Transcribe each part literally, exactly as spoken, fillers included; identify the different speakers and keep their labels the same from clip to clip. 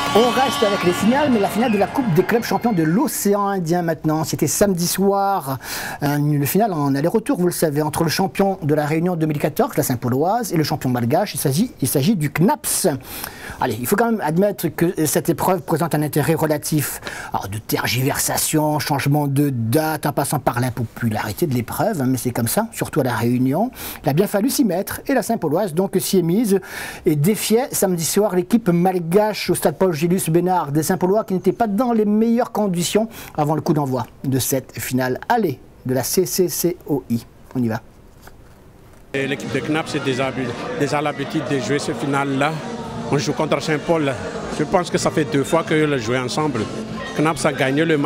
Speaker 1: On reste avec les finales, mais la finale de la Coupe des clubs champions de l'océan Indien maintenant. C'était samedi soir, une finale en aller-retour, vous le savez, entre le champion de la Réunion deux mille quatorze, la Saint-Pauloise, et le champion malgache. Il s'agit, il s'agit du C N A P S. Allez, il faut quand même admettre que cette épreuve présente un intérêt relatif. Alors, de tergiversation, changement de date, en passant par l'impopularité de l'épreuve, hein, mais c'est comme ça, surtout à la Réunion. Il a bien fallu s'y mettre, et la Saint-Pauloise donc s'y est mise et défiait samedi soir l'équipe malgache au stade Paul Gilus Bénard des Saint-Paulois qui n'étaient pas dans les meilleures conditions avant le coup d'envoi de cette finale aller de la C C C O I. On y va.
Speaker 2: L'équipe de C N A P S est déjà, déjà l'habitude de jouer ce final-là. On joue contre Saint-Paul. Je pense que ça fait deux fois qu'ils ont joué ensemble. C N A P S a gagné le,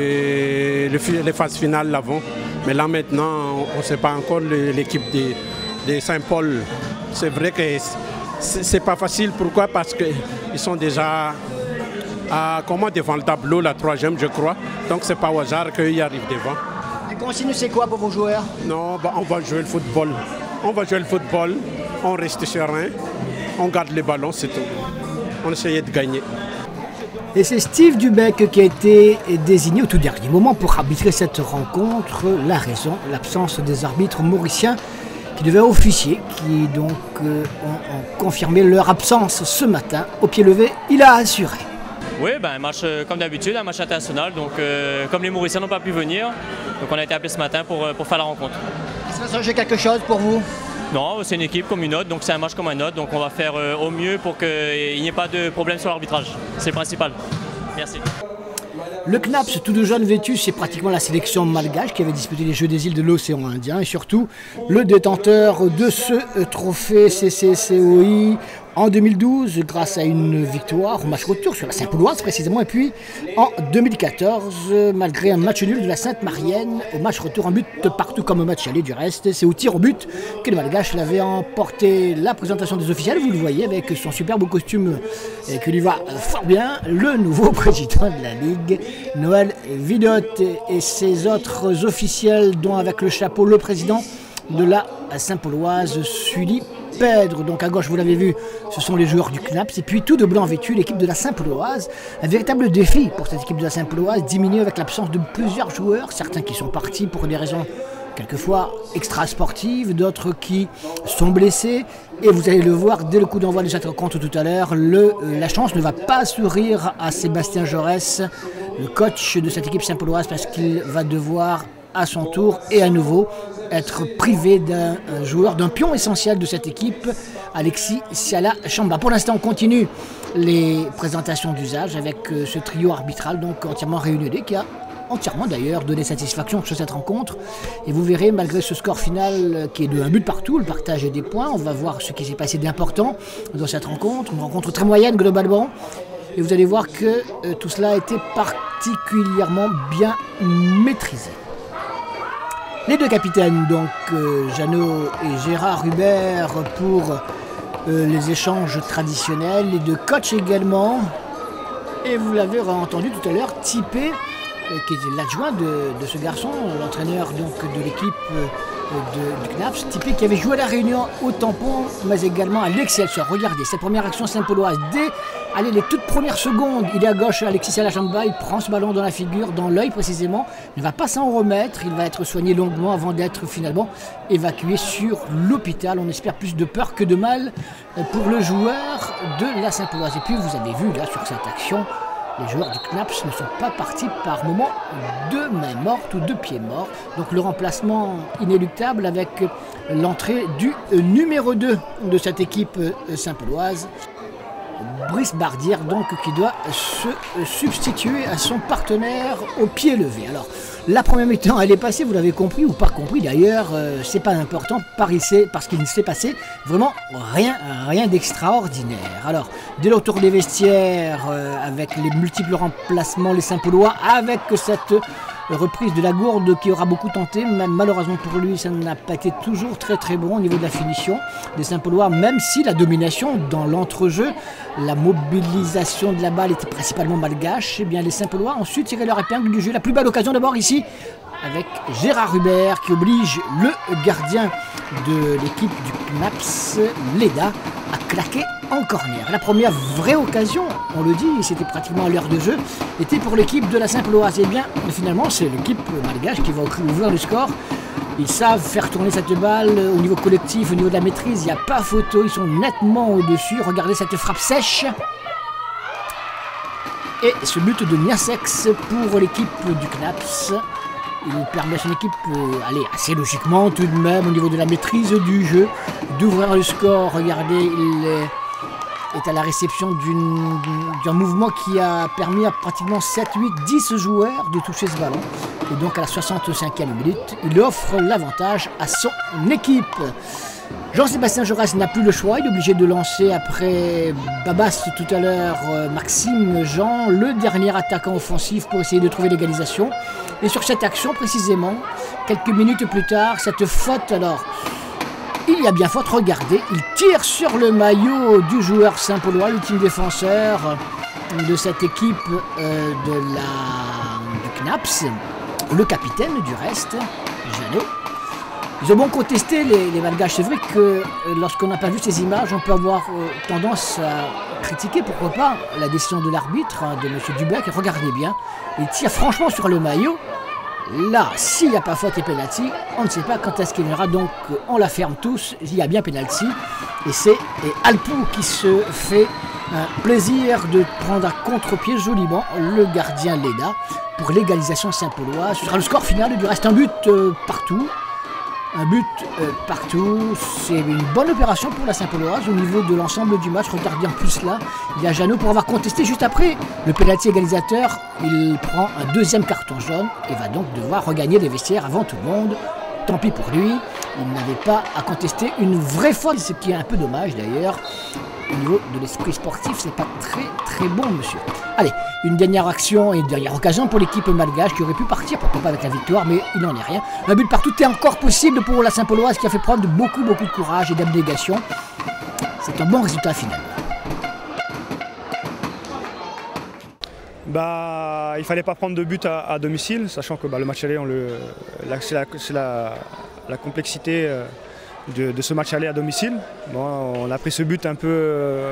Speaker 2: le, le, les phases finales l'avant. Mais là maintenant, on ne sait pas encore l'équipe de, de Saint-Paul. C'est vrai que c'est pas facile. Pourquoi? Parce qu'ils sont déjà à, comment, devant le tableau, la troisième, je crois. Donc c'est pas au hasard qu'ils arrivent devant.
Speaker 1: Les consignes, c'est quoi pour vos joueurs?
Speaker 2: Non, bah, on va jouer le football. On va jouer le football, on reste serein, on garde les ballons, c'est tout. On essayait de gagner.
Speaker 1: Et c'est Steve Dubec qui a été désigné au tout dernier moment pour arbitrer cette rencontre. La raison, l'absence des arbitres mauriciens qui devaient officier, qui donc euh, ont, ont confirmé leur absence ce matin. Au pied levé, il a assuré.
Speaker 3: Oui, ben, un match euh, comme d'habitude, un match international. Donc, euh, comme les Mauriciens n'ont pas pu venir, donc on a été appelé ce matin pour, pour faire la rencontre.
Speaker 1: Ça va changer quelque chose pour vous?
Speaker 3: Non, c'est une équipe comme une autre, donc c'est un match comme un autre. Donc on va faire euh, au mieux pour qu'il n'y ait pas de problème sur l'arbitrage. C'est le principal. Merci.
Speaker 1: Le C N A P S, tout de jaune vêtu, c'est pratiquement la sélection malgache qui avait disputé les Jeux des îles de l'océan Indien et surtout le détenteur de ce trophée C C C O I en deux mille douze grâce à une victoire au match retour sur la Saint-Pauloise précisément, et puis en deux mille quatorze malgré un match nul de la Sainte-Marienne au match retour en but partout comme au match aller du reste. C'est au tir au but que le malgache l'avait emporté. La présentation des officiels, vous le voyez avec son superbe costume qui lui va fort bien, le nouveau président de la Ligue, Noël Vidotte, et ses autres officiels dont avec le chapeau le président de la Saint-Pauloise, Sully Pedre. Donc à gauche, vous l'avez vu, ce sont les joueurs du C N A P S. Et puis tout de blanc vêtu, l'équipe de la Saint-Pauloise. Un véritable défi pour cette équipe de la Saint-Pauloise, diminuée avec l'absence de plusieurs joueurs, certains qui sont partis pour des raisons quelquefois extra-sportives, d'autres qui sont blessés. Et vous allez le voir dès le coup d'envoi de cette rencontre tout à l'heure, euh, la chance ne va pas sourire à Sébastien Jaurès, le coach de cette équipe Saint-Pauloise, parce qu'il va devoir à son tour et à nouveau être privé d'un joueur, d'un pion essentiel de cette équipe, Alexis Siala Chamba. Pour l'instant, on continue les présentations d'usage avec ce trio arbitral donc entièrement réunionnais qui a entièrement d'ailleurs donné satisfaction sur cette rencontre. Et vous verrez, malgré ce score final qui est de un but partout, le partage des points, on va voir ce qui s'est passé d'important dans cette rencontre, une rencontre très moyenne globalement. Et vous allez voir que euh, tout cela a été particulièrement bien maîtrisé. Les deux capitaines, donc euh, Jeannot et Gérard Hubert pour euh, les échanges traditionnels, les deux coachs également. Et vous l'avez entendu tout à l'heure, Tipé, euh, qui est l'adjoint de, de ce garçon, l'entraîneur donc de l'équipe euh, de, du C N A P S, Tipé qui avait joué à la Réunion au tampon, mais également à l'Excelsior. Regardez, cette première action Saint-Pauloise, dès allez, les toutes premières secondes, il est à gauche, Alexis Siala Chamba, il prend ce ballon dans la figure, dans l'œil précisément, il ne va pas s'en remettre, il va être soigné longuement avant d'être finalement évacué sur l'hôpital. On espère plus de peur que de mal pour le joueur de la Saint-Pauloise. Et puis vous avez vu là sur cette action, les joueurs du C N A P S ne sont pas partis par moment de main morte ou de pied mort. Donc le remplacement inéluctable avec l'entrée du numéro deux de cette équipe saint-pauloise, Brice Bardière, donc, qui doit se substituer à son partenaire au pied levé. Alors, la première mi-temps, elle est passée, vous l'avez compris ou pas compris d'ailleurs, euh, c'est pas important parce qu'il ne s'est passé vraiment rien, rien d'extraordinaire. Alors, dès le retour des vestiaires, euh, avec les multiples remplacements, les Saint-Paulois, avec cette reprise de la Gourde qui aura beaucoup tenté, même malheureusement pour lui, ça n'a pas été toujours très très bon au niveau de la finition des Saint-Paulois, même si la domination dans l'entrejeu, la mobilisation de la balle était principalement malgache, et bien les Saint-Paulois ont su tirer leur épingle du jeu. La plus belle occasion d'abord ici avec Gérard Hubert qui oblige le gardien de l'équipe du C N A P S, Leda, à claquer en corner. La première vraie occasion, on le dit, c'était pratiquement à l'heure de jeu, était pour l'équipe de la Saint-Pauloise. Et bien, finalement, c'est l'équipe malgache qui va ouvrir le score. Ils savent faire tourner cette balle au niveau collectif, au niveau de la maîtrise, il n'y a pas photo, ils sont nettement au-dessus. Regardez cette frappe sèche. Et ce but de Niasex pour l'équipe du Knaps. Il permet à son équipe, euh, allez, assez logiquement tout de même, au niveau de la maîtrise du jeu, d'ouvrir le score. Regardez, il est, est à la réception d'un mouvement qui a permis à pratiquement sept, huit, dix joueurs de toucher ce ballon. Et donc à la soixante-cinquième minute, il offre l'avantage à son équipe. Jean-Sébastien Jaurès n'a plus le choix, il est obligé de lancer après Babas tout à l'heure, euh, Maxime Jean, le dernier attaquant offensif pour essayer de trouver l'égalisation. Et sur cette action précisément, quelques minutes plus tard, cette faute, alors il y a bien faute, regardez, il tire sur le maillot du joueur Saint-Paulois, l'ultime défenseur de cette équipe euh, de la, du Knaps, le capitaine du reste, Jeannot. Ils ont bon contesté les, les Malgaches. C'est vrai que euh, lorsqu'on n'a pas vu ces images, on peut avoir euh, tendance à critiquer, pourquoi pas, la décision de l'arbitre, hein, de M. Dubec. Regardez bien, il tire franchement sur le maillot. Là, s'il n'y a pas faute et penalty, on ne sait pas quand est-ce qu'il y aura. Donc euh, on la ferme tous, il y a bien penalty. Et c'est Alpou qui se fait un plaisir de prendre à contre-pied joliment le gardien Leda pour l'égalisation Saint-Paulois. Ce sera le score final, du reste un but euh, partout. Un but euh, partout, c'est une bonne opération pour la Saint-Pauloise au niveau de l'ensemble du match. Regardez en plus là, il y a Jeannot pour avoir contesté juste après le pénalty égalisateur. Il prend un deuxième carton jaune et va donc devoir regagner les vestiaires avant tout le monde. Tant pis pour lui, il n'avait pas à contester une vraie faute, ce qui est un peu dommage d'ailleurs. Au niveau de l'esprit sportif, c'est pas très très bon, monsieur. Allez, une dernière action et une dernière occasion pour l'équipe malgache qui aurait pu partir, pourquoi pas avec la victoire, mais il n'en est rien. Un but partout est encore possible pour la Saint-Pauloise qui a fait preuve de beaucoup beaucoup de courage et d'abnégation. C'est un bon résultat final.
Speaker 4: Bah, il fallait pas prendre de but à, à domicile, sachant que bah, le match aller, c'est la, la, la complexité euh, de, de ce match aller à domicile. Bon, on a pris ce but un peu euh,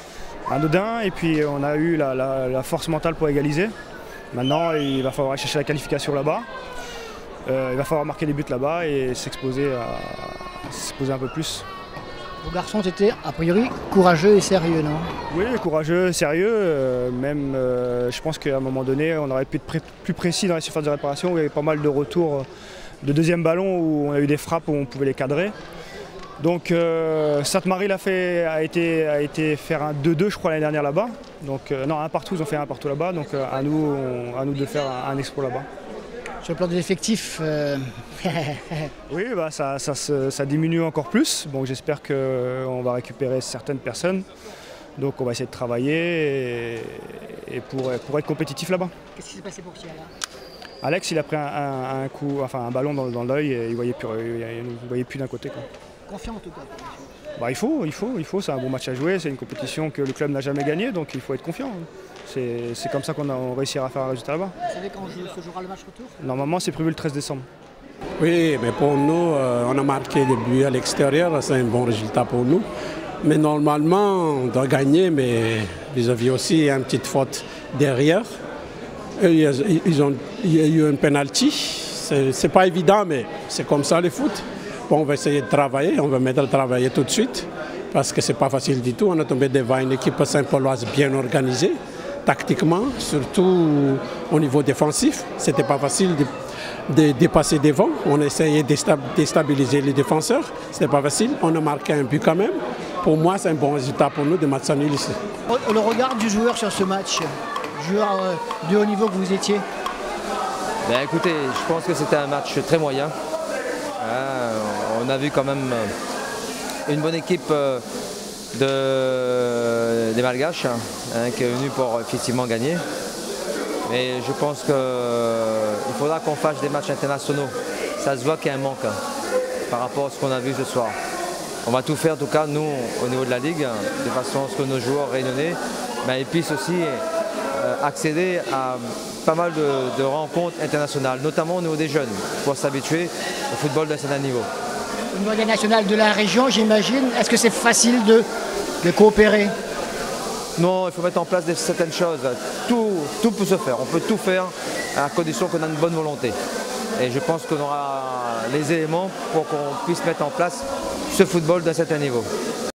Speaker 4: anodin et puis on a eu la, la, la force mentale pour égaliser. Maintenant, il va falloir chercher la qualification là-bas. Euh, il va falloir marquer des buts là-bas et s'exposer s'exposer un peu plus.
Speaker 1: Vos garçons étaient a priori courageux et sérieux, non?
Speaker 4: Oui, courageux, sérieux. Euh, même, euh, je pense qu'à un moment donné, on aurait pu être pré plus précis dans les surfaces de réparation. Où il y avait pas mal de retours de deuxième ballon où on a eu des frappes où on pouvait les cadrer. Donc euh, Sainte-Marie a, fait, a, été, a été faire un deux deux, je crois, l'année dernière là-bas. Donc euh, non, un partout, ils ont fait un partout là-bas. Donc euh, à, nous, on, à nous de faire un, un exploit là-bas.
Speaker 1: Sur le plan des effectifs, euh...
Speaker 4: oui, bah, ça, ça, ça, ça diminue encore plus. Bon, j'espère qu'on va récupérer certaines personnes. Donc on va essayer de travailler et, et pour, pour être compétitif là-bas.
Speaker 1: Qu'est-ce qui s'est passé pour Chiala?
Speaker 4: Alex, il a pris un, un, un, coup, enfin, un ballon dans, dans l'œil et il ne voyait plus, voyait plus d'un côté, quoi.
Speaker 1: Confiant en tout cas.
Speaker 4: Bah, il faut, il faut, il faut. C'est un bon match à jouer. C'est une compétition que le club n'a jamais gagnée, donc il faut être confiant. C'est comme ça qu'on réussira à faire un résultat là-bas.
Speaker 1: Vous savez quand se jouera le match retour?
Speaker 4: Normalement, c'est prévu le treize décembre.
Speaker 2: Oui, mais pour nous, euh, on a marqué des buts à l'extérieur. C'est un bon résultat pour nous. Mais normalement, on doit gagner, mais ils avaient aussi une petite faute derrière. Et ils ont, il y a eu un penalty. C'est pas évident, mais c'est comme ça le foot. Bon, on va essayer de travailler, on va mettre à travailler tout de suite, parce que c'est pas facile du tout. On a tombé devant une équipe Saint-Pauloise bien organisée, tactiquement, surtout au niveau défensif. C'était pas facile de, de dépasser devant. On a essayé de déstabiliser les défenseurs. C'était pas facile. On a marqué un but quand même. Pour moi, c'est un bon résultat pour nous de match nul ici.
Speaker 1: Le regard du joueur sur ce match, joueur de haut niveau que vous étiez?
Speaker 5: Ben écoutez, je pense que c'était un match très moyen. Euh, on a vu quand même une bonne équipe de, des Malgaches hein, qui est venue pour effectivement gagner. Mais je pense qu'il faudra qu'on fasse des matchs internationaux. Ça se voit qu'il y a un manque hein, par rapport à ce qu'on a vu ce soir. On va tout faire en tout cas nous au niveau de la Ligue, de façon à ce que nos joueurs réunionnais ben, puissent aussi euh, accéder à pas mal de, de rencontres internationales, notamment au niveau des jeunes, pour s'habituer au football d'un certain niveau.
Speaker 1: Au niveau international de la région, j'imagine, est-ce que c'est facile de de coopérer?
Speaker 5: Non, il faut mettre en place des, certaines choses. Tout, tout peut se faire. On peut tout faire à condition qu'on a une bonne volonté. Et je pense qu'on aura les éléments pour qu'on puisse mettre en place ce football d'un certain niveau.